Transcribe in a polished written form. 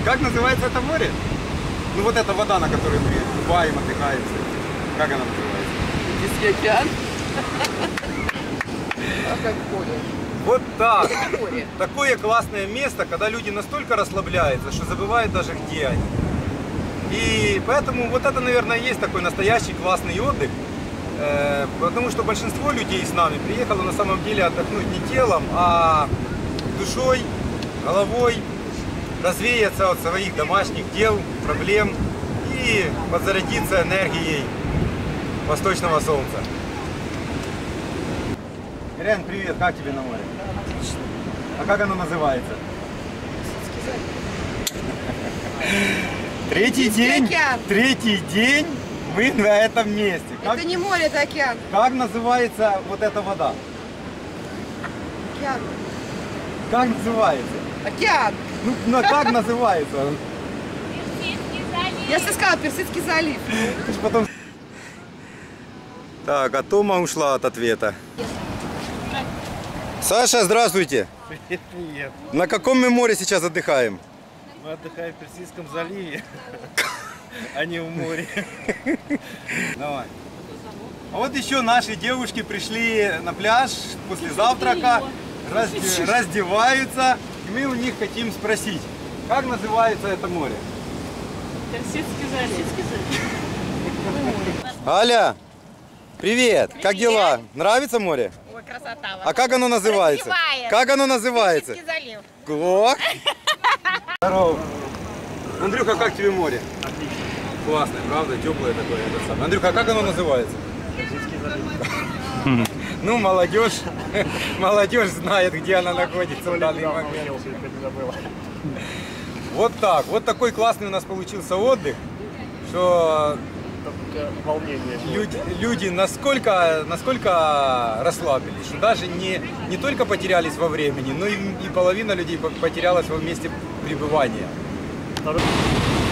Как называется это море? Ну вот эта вода, на которой мы купаем, отдыхаем. Как она называется? Индийский океан. А как море? Вот так. Это море. Такое классное место, когда люди настолько расслабляются, что забывают даже, где они. И поэтому вот это, наверное, есть такой настоящий классный отдых. Потому что большинство людей с нами приехало на самом деле отдохнуть не телом, а душой, головой, развеяться от своих домашних дел, проблем и подзарядиться энергией восточного солнца. Ирен, привет, как тебе на море? Отлично. А как оно называется? Третий день мы на этом месте. Это не море, это океан. Как называется вот эта вода? Океан. Как называется? Океан. Ну как называется? Я же сказала, Персидский залив. Ты ж потом... Так, а Тома ушла от ответа. Саша, здравствуйте. Привет. На каком мы море сейчас отдыхаем? Мы отдыхаем в Персидском заливе, а не в море. Давай. А вот еще наши девушки пришли на пляж после завтрака, раздеваются. И мы у них хотим спросить, как называется это море? Персидский залив. Аля, привет. Как дела? Нравится море? Ой, красота. А как оно называется? Красивая. Как оно называется? Персидский залив. О! Здорово. Андрюха, как тебе море? Отлично. Классное, правда? Теплое такое. Это самое. Андрюха, а как оно называется? Персидский залив. Ну, молодежь знает, где она находится в данный момент. Вот так. Вот такой классный у нас получился отдых, что Только волнение. люди насколько расслабились, что даже не только потерялись во времени, но и половина людей потерялась во месте пребывания. Второй-